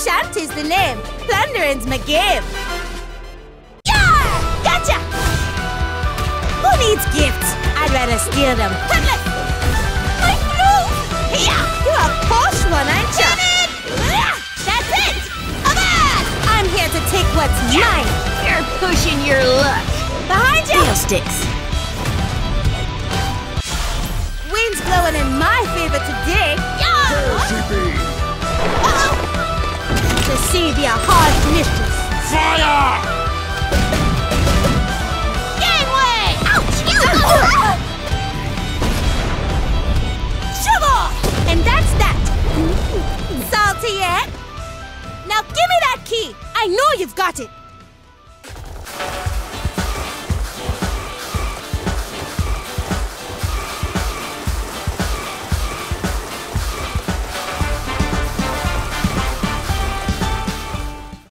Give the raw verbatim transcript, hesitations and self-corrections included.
Shanty's the name. Plundering's my game. Yeah! Gotcha! Who needs gifts? I'd rather steal them. Cutlet! I flew! Yeah! You're a posh one, aren't you? That's it! Come on! I'm here to take what's mine. You're pushing your luck. Behind you! Nail sticks. Wind's blowing in my favor today. Yeah! Uh-oh! To see be a hard mistress. Fire! Gangway! Ouch! Sugar! And that's that. Salty, eh? Now give me that key. I know you've got it.